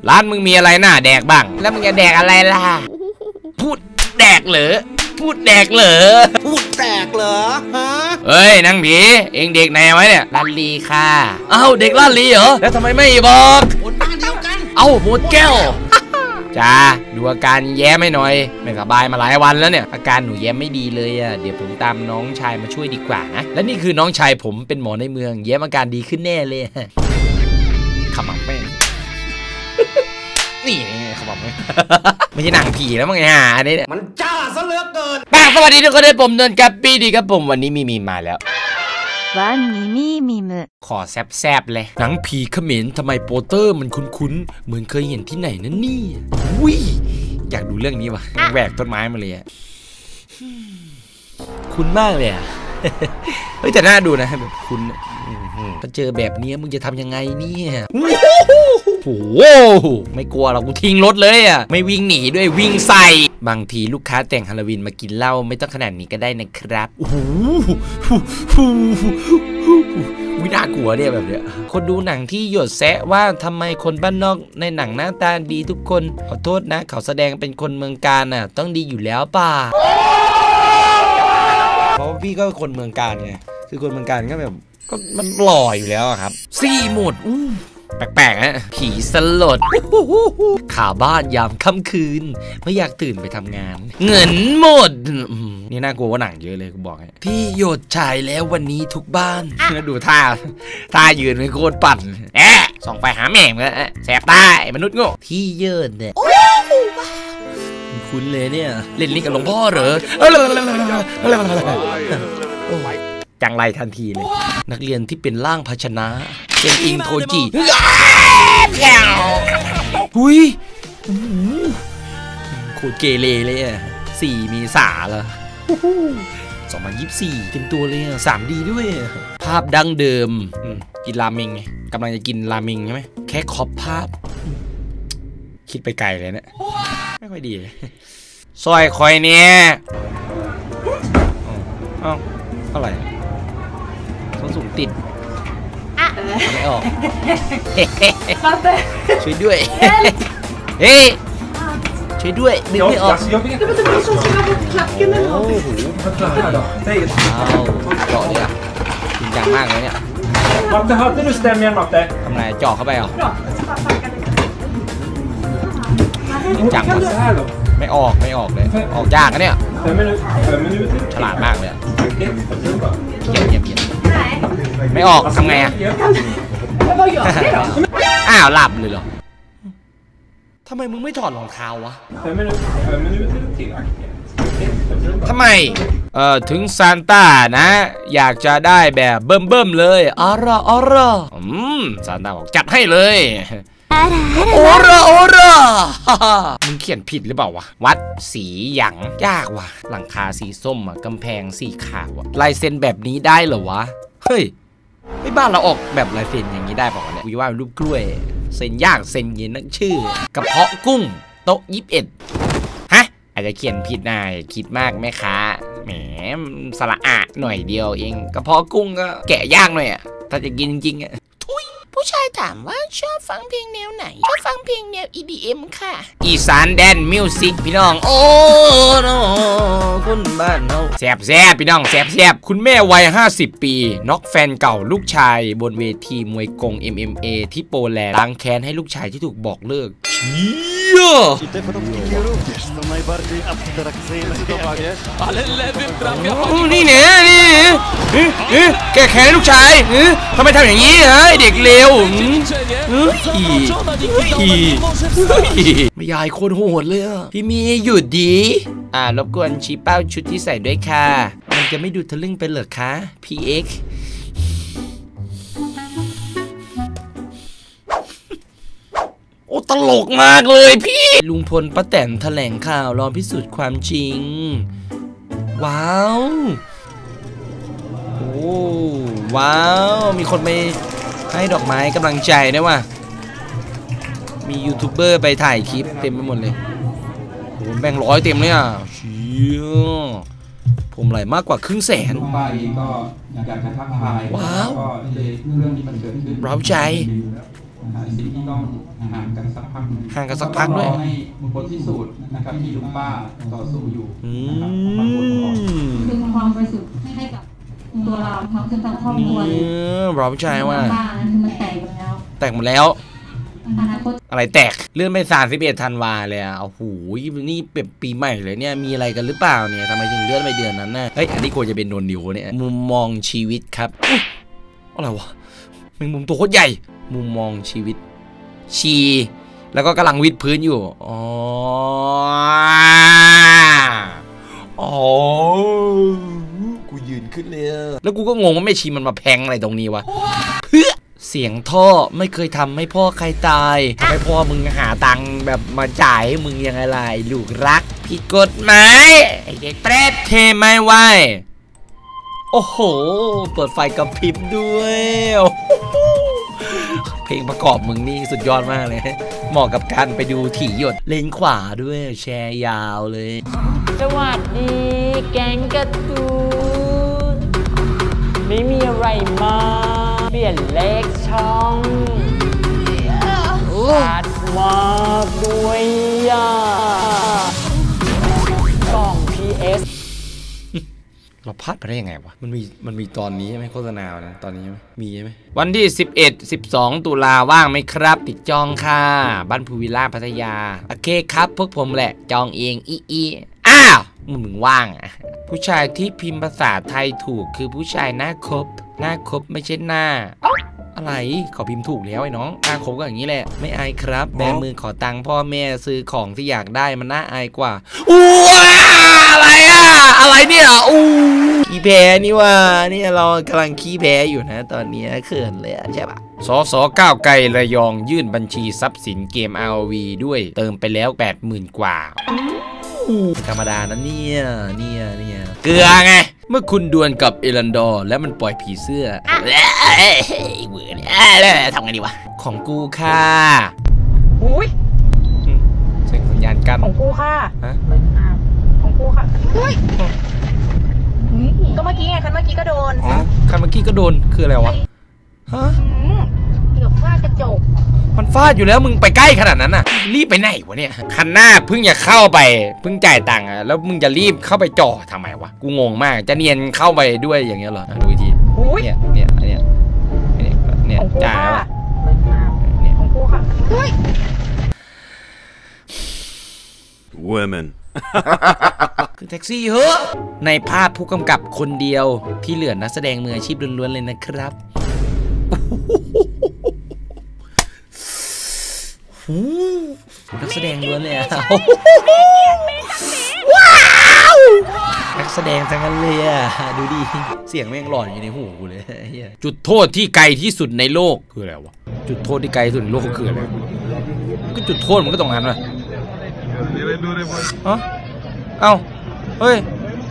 ร้านมึงมีอะไรน่าแดกบ้างแล้วมึงจะแดกอะไรล่ะพูดแดกเหรอพูดแดกเหรอพูดแดกเหรอฮะเฮ้ยนางผีเองเด็กไหนไว้เนี่ยลาลีค่ะเอ้าเด็กลาลีเหรอแล้วทำไมไม่บอกหมดบ้านเดียวกันเอ้าหมดแก้วจ้าดูอาการแย้ไม่หน่อยไม่สบายมาหลายวันแล้วเนี่ยอาการหนูแย้ไม่ดีเลยอ่ะเดี๋ยวผมตามน้องชายมาช่วยดีกว่านะและนี่คือน้องชายผมเป็นหมอในเมืองแย้อาการดีขึ้นแน่เลยขมับแม่นี่ขมับไม่ใช่หนังผีแล้วมั้งไงฮะอันนี้มันจ้าซะเหลือเกินป้าสวัสดีทุกคนด้วยผมเดินกับปีดีครับผมวันนี้มีมาแล้ววันนี้มีขอแซบๆเลยหนังผีเขมรทำไมโปสเตอร์มันคุ้นๆเหมือนเคยเห็นที่ไหนนั่นนี่อุ้ยอยากดูเรื่องนี้ว่ะแหวกต้นไม้มาเลยอะคุ้นมากเลยอะเฮ้ยแต่น่าดูนะแบบคุ้นถ้าเจอแบบนี้มึงจะทำยังไงเนี่ยโอ้โหไม่กลัวหรอกกูทิ้งรถเลยอ่ะไม่วิ่งหนีด้วยวิ่งใส่บางทีลูกค้าแต่งฮาโลวีนมากินเหล้าไม่ต้องขนาดนี้ก็ได้นะครับโอ้โหวิน่ากลัวเนี่ยแบบเนี้ยคนดูหนังที่หยดแซะว่าทำไมคนบ้านนอกในหนังหน้าตาดีทุกคนขอโทษนะเขาแสดงเป็นคนเมืองการน่ะต้องดีอยู่แล้วป่ะเพราะพี่ก็คนเมืองการไงคือคนเมืองการก็แบบก็มันหล่ออยู่แล้วครับซี่หมดแปลกๆนะผีสลดขาบ้านยามค่ำคืนไม่อยากตื่นไปทำงานเงินหมดนี่น่ากลัวว่าหนังเยอะเลยกูบอกให้พี่หยดฉายแล้ววันนี้ทุกบ้านแล้วดูท่ายืนเป็นโคตรปั่นส่องไปหาแม่งแล้วแสบตามนุษย์โง่พี่เยินเนี่ยคุ้นเลยเนี่ยเล่นลิงกับหลวงพ่อเหรอจังไรทันทีเลยนักเรียนที่เป็นร่างภาชนะเป็นอิงโทจิหุยโคตรเกเรเลยอ่ะ4 เมษายนละ2024เต็มตัวเลยอ่ะ 3D ด้วยภาพดั้งเดิมกินราเมงไงกำลังจะกินราเมงใช่ไหมแค่ขอบภาพคิดไปไกลเลยเนี่ยไม่ค่อยดีเลยซอยคอยเนี่ยเอ้าเท่าไหร่ส้นสูงติดไม่ออกช่วยด้วยเฮ้ยช่วยด้วยดึงไม่ออกโอ้โหเจาะเลยอ่ะจริงจังมากเลยเนี่ยทำไงเจาะเข้าไปเหรอจริงจังไม่ออกเลยออกยากนะเนี่ยฉลาดมากเลยเยี่ยมไม่ออกทำไงอ่ะอ้าวหลับเลยเหรอทำไมมึงไม่ถอดรองเท้าวะทำไมถึงซานต้านะอยากจะได้แบบเบิ่มเลยอร่าซานต้าบอกจัดให้เลยโอรามึงเขียนผิดหรือเปล่าวะวัดสีหยางยากว่ะหลังคาสีส้มอ่ะกำแพงสีขาวอ่ะลายเซ็นแบบนี้ได้เหรอวะเฮ้ยไม่บ้านเราออกแบบลายเซ็นอย่างนี้ได้ป่าวเนี่ยวิว่ารูปกล้วยเซ็นยากเซ็นเย็นนักชื่อกระเพาะกุ้งโต๊ะ21ฮะอาจจะเขียนผิดนายคิดมากแม่ค้าแหมสระอะหน่อยเดียวเองกระเพาะกุ้งก็แกะยากหน่อยอ่ะถ้าจะกินจริงๆอ่ะผู้ชายถามว่าชอบฟังเพลงแนวไหนชอบฟังเพลงแนว EDM ค่ะอีสานแดนมิวสิกพี่น้องโอ้โนคุณบ้านเราแซบพี่น้องแซบคุณแม่วัย50 ปีน็อกแฟนเก่าลูกชายบนเวทีมวยกง MMA ที่โปแลนด์ล้างแค้นให้ลูกชายที่ถูกบอกเลิกเชี่ยนี่เนี่ยแกแค้นลูกชายทำไมทำอย่างนี้ฮะเด็กเลวไม่ยายคนโหดเลยอ่ะพี่มีหยุดดีรบกวนชี้เป้าชุดที่ใส่ด้วยค่ะมันจะไม่ดูทะลึ่งไปเหรอคะ PX โอ้ตลกมากเลยพี่ลุงพลป้าแตนแถลงข่าวรอพิสูจน์ความจริงว้าวโอ้ว้าวมีคนไปให้ดอกไม้กำลังใจด้วยว่ะมียูทูบเบอร์ไปถ่ายคลิปเต็มไปหมดเลยโอ้แบ่ง100เต็มเลยอ่ะเชี่ยผมไหลมากกว่าครึ่งแสนว้าวเร้าใจสิ่งที่ต้องห่างกันสักพักห่างกันสักพักด้วยให้บทพิสูจน์นะครับที่ลุงป้าต่อสู้อยู่คือความบริสุทธิ์ให้กับตัวเราทั้งครอบครัวเลยเราผู้ชายว่าบ้านนั้นคือมันแตกไปแล้วแตกหมดแล้วอนาคตอะไรแตกเลื่อนไป31 ธันวาเลยอ่ะโอ้โหนี่เป็นปีใหม่เลยเนี่ยมีอะไรกันหรือเปล่าเนี่ยทำไมถึงเลื่อนไปเดือนนั้นน่ะเฮ้ยอันนี้ควรจะเป็นโนนดิวเนี่ยมุมมองชีวิตครับอะไรวะแมงมุมตัวโคตรใหญ่มุมมองชีวิตชีแล้วก็กำลังวิดพื้นอยู่อ๋อกูยืนขึ้นเลยแล้วกูก็งงว่าแม่ชีมันมาแพงอะไรตรงนี้วะเพื่อเสียงท่อไม่เคยทำให้พ่อใครตายทำให้พ่อมึงหาตังค์แบบมาจ่ายให้มึงยังไงล่ะลูกรักผิดกฎหมายไอเด็กเปรตเทไม่ไหวโอ้โหเปิดไฟกระพริบด้วยเพลงประกอบมึงนี่สุดยอดมากเลยเหมาะกับการไปดูถี่หยดเลนขวาด้วยแชร์ยาวเลยสวัสดีแก๊งการ์ตูนไม่มีอะไรมาเปลี่ยนเลขช่องชัดมากด้วยอ่ะกล่อง PS เราพลาดไปได้ยังไงวะมันมีตอนนี้ใช่ไหมโฆษณานะตอนนี้ใช่ไหมมีใช่ไหมวันที่11-12 ตุลาว่างไหมครับติดจองค่ะบ้านภูวิลล่าพัทยาโอเคครับพวกผมแหละจองเองอีอ้าวมึงว่างอ่ะผู้ชายที่พิมพ์ภาษาไทยถูกคือผู้ชายหน้าคบไม่ใช่หน้าอะไรขอพิมพ์ถูกแล้วไอ้น้องหน้าคบก็อย่างนี้แหละไม่อายครับแบมือขอตังค์พ่อแม่ซื้อของที่อยากได้มันน่าอายกว่าอะไรอ่ะอะไรเนี่ยขี้แพ้นี่ว่านี่เรากำลังขี้แพ้อยู่นะตอนนี้เขินเลยใช่ปะสสก้าวไกลระยองยื่นบัญชีทรัพย์สินเกม ROV ด้วยเติมไปแล้ว 80,000 กว่าธรรมดานะเนี่ยเกลือไงเมื่อคุณดวลกับเอรันดอร์แล้วมันปล่อยผีเสื้อเบื่อเนี่ยทำไงดีวะของกูค่ะอุ้ยเช็คสัญญาณกันของกูค่ะฮะของกูค่ะอุ้ยก็เมื่อกี้ไงคันเมื่อกี้ก็โดนคันเมื่อกี้ก็โดนคืออะไรวะฮะเกือบฟาดกระจกมันฟาดอยู่แล้วมึงไปใกล้ขนาดนั้นน่ะรีบไปไหนวะเนี่ยคันหน้าเพิ่งจะเข้าไปเพิ่งจ่ายตังค์แล้วมึงจะรีบเข้าไปจ่อทำไมวะกูงงมากจะเนียนเข้าไปด้วยอย่างเงี้ยเหรอดูอีกทีเนี่ยจ่ายแล้วเนี่ยของกูค่ะ women คือแท็กซี่เฮ้อในภาพผู้กำกับคนเดียวที่เหลือนักแสดงมืออาชีพล้วนๆเลยนะครับนักแสดงล้วนเลยอ่ะว้าวนักแสดงทั้งนั้นเลยอ่ะดูดิเสียงแม่งหลอนอยู่ในหูกูเลยจุดโทษที่ไกลที่สุดในโลกคืออะไรวะจุดโทษที่ไกลที่สุดในโลกคืออะไรก็จุดโทษมันก็ตรงนั้นวะเอ้าเฮ้ย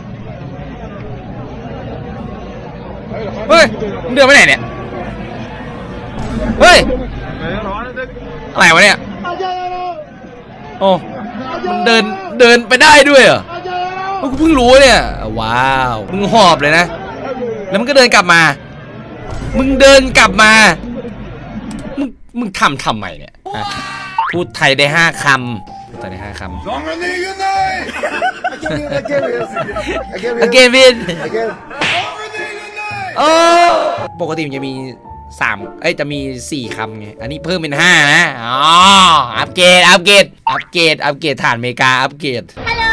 มึงเดินไปไหนเนี่ยเฮ้ยอะไรวะเนี่ยโอ้มันเดินไปได้ด้วยเหรอกูเพิ่งรู้เนี่ยว้าวมึงหอบเลยนะแล้วมันก็เดินกลับมามึงทำไมเนี่ยพูดไทยได้5 คำพูดไทยได้5 คำagain win ปกติมันจะมีจะมี4 คำไงอันนี้เพิ่มเป็น5นะอัปเกรดฐานอเมริกาอัปเกรด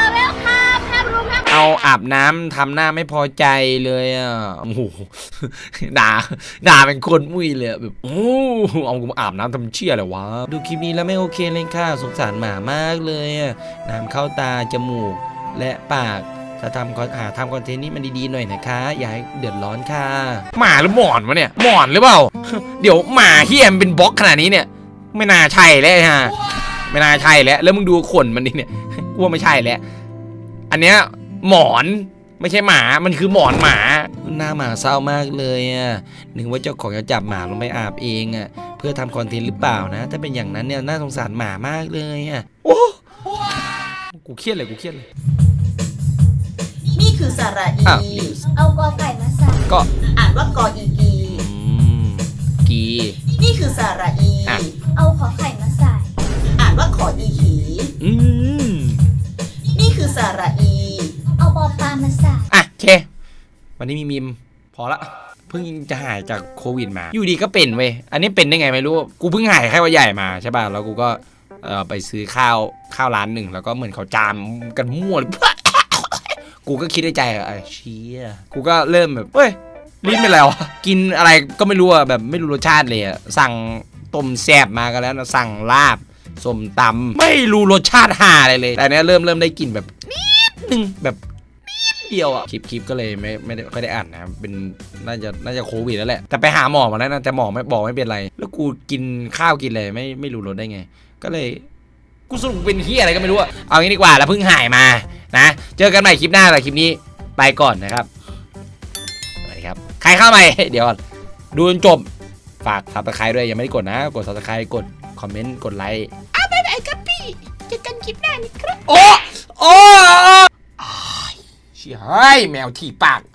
เอาอาบน้ำทำหน้าไม่พอใจเลยอ่ะโอ้โหด่าเป็นคนมุ้ยเลยแบบเอากูมาอาบน้ำทำเชี่ยอะไรวะดูคลิปนี้แล้วไม่โอเคเลยค่ะสงสารหมามากเลยน้ำเข้าตาจมูกและปากจะทำคอนเทนต์นี้มันดีๆหน่อยนะคะอย่าให้เดือดร้อนค่ะหมาหรือหมอนวะเนี่ยหมอนหรือเปล่าเดี๋ยวหมาเฮียมันเป็นบล็อกขนาดนี้เนี่ยไม่น่าใช่แล้วฮะไม่น่าใช่แล้วมึงดูขนมันดิเนี่ยกูว่าไม่ใช่แล้วอันเนี้ยหมอนไม่ใช่หมามันคือหมอนหมาหน้าหมาเศร้ามากเลยนึกว่าเจ้าของจะจับหมาลงไปอาบเองเพื่อทำคอนเทนต์หรือเปล่านะถ้าเป็นอย่างนั้นเนี่ยน่าสงสารหมามากเลยโอ้กูเครียดเลยนี่คือสระอีเอากอไก่มาใส่ก็อ่านว่ากออีกีนี่คือสระอีเอาขอไข่มาใส่อ่านว่าเควันนี้มีมีมพอละเพิ่งจะหายจากโควิดมาอยู่ดีก็เป็นเว้ยอันนี้เป็นได้ไงไม่รู้กูเพิ่งหายแค่ว่าใหญ่มาใช่ป่ะแล้วกูก็ไปซื้อข้าวร้านหนึ่งแล้วก็เหมือนเขาจามกันมั่วเลย กูก็คิดในใจเชี่ยกูก็เริ่มแบบเฮ้ยลิ้นเป็นไรวะกินอะไรก็ไม่รู้อะแบบไม่รู้รสชาติเลยอะสั่งต้มแซ่บมากันแล้วนะสั่งลาบส้มตำไม่รู้รสชาติห่าอะไรเลยแต่เนี้ยเริ่มได้กลิ่นแบบนิดนึงแบบนิดเดียวอะคลิปก็เลยไม่ได้ค่อยได้อ่านนะเป็นน่าจะโควิดแล้วแหละแต่ไปหาหมอมาแล้วนะแต่หมอไม่บอกไม่เป็นไรแล้วกูกินข้าวกินอะไรไม่รู้รสได้ไงก็เลยกูสรุปเป็นเหี้ยอะไรก็ไม่รู้อะเอางี้ดีกว่าแล้วเพิ่งหายมานะเจอกันใหม่คลิปหน้าแต่คลิปนี้ไปก่อนนะครับสวัสดีครับใครเข้าใหม่เดี๋ยวดูจนจบฝากซับสไครต์ด้วยยังไม่ได้กดนะกดซับสไครต์กดคอมเมนต์กดไลค์บ๊ายบายครับพี่เจอกันคลิปหน้านี่ครับโอ้เชี่ยแมวที่ปาก